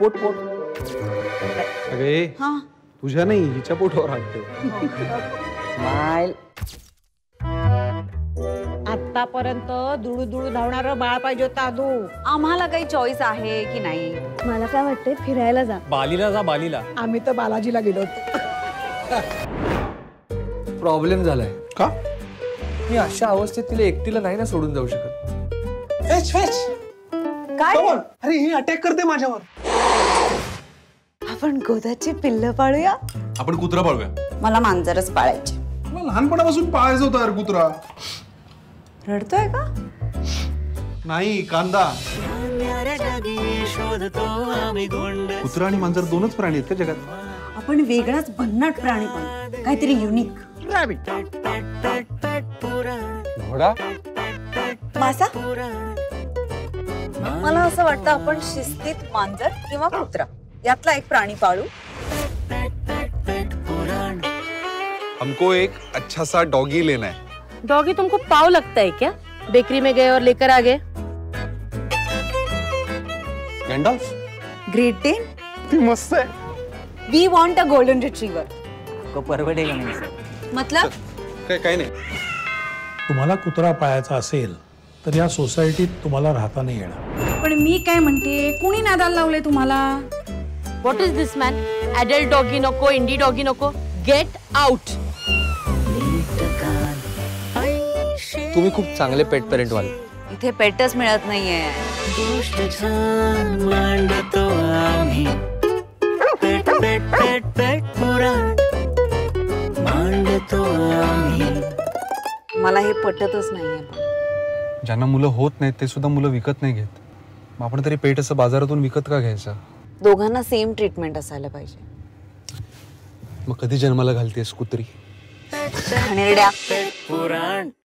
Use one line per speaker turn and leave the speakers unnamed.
पोट पोट
अगे
हा
तुझ्या नाही हिच्या पोटावर हात ठेव.
स्माइल.
आतापर्यंत दुडू दुडू धावणारं बाळ पाहिजे होतं आदू.
आम्हाला काही चॉईस आहे की नाही?
मला काय वाटतंय फिरायला जा.
बालीला जा बालीला.
आम्ही तर बालाजीला गेलो होतो.
प्रॉब्लेम झालाय.
का?
मी अशा अवस्थेत तिला एकटीला नाही ना सोडून जाऊ शकत.
Fetch fetch.
काय
अरे ही अटॅक करते माझ्यावर.
आपण गोदाची पिल्ल पाळूया.
आपण कुत्रा पाळूया.
मला मांजरच पाळायचे.
मला लहानपणापासून पाळायचं होतं यार कुत्रा.
रडतोय का?
नाही कांदा. कुत्रा आणि मांजर दोनच प्राणी आहेत का जगात?
आपण वेगळाच भन्नाट प्राणी पाळू, काहीतरी युनिक.
घोडा.
मासा. मला असं वाटतं आपण शिस्तीत मांजर किंवा कुत्रा यातला एक प्राणी पाळू.
हमको एक अच्छा सा डॉगी लेना है.
डॉगी तुमको पाव लगता है क्या? बेकरी में गए और लेकर आ गए.
गँडॉल्फ.
Great Dane.
ती मस्त आहे.
We want a golden retriever.
को परवडेगा नहीं सर.
मतलब
काय नाही.
तुम्हाला कुत्रा पाळायचा असेल तर या सोसायटीत तुम्हाला राहता नाही येणार.
पण मी काय म्हणते, कुणी नादाला लावले तुम्हाला?
What is this man? Adult doggy नको, इंडी डॉगी नको. Get out.
तुम्ही खूप चांगले पेट पेरेंट व्हाल.
इथे पेटच मिळत नाहीये. मला हे पटतच नाहीये.
ज्यांना मुलं होत नाहीत ते सुद्धा मुलं विकत नाही घेत. मग आपण तरी पेट असं बाजारातून विकत का घ्यायचं?
दोघांना सेम ट्रीटमेंट असायला पाहिजे.
मग कधी जन्माला घालतेस कुत्री?
घाणेरड्या.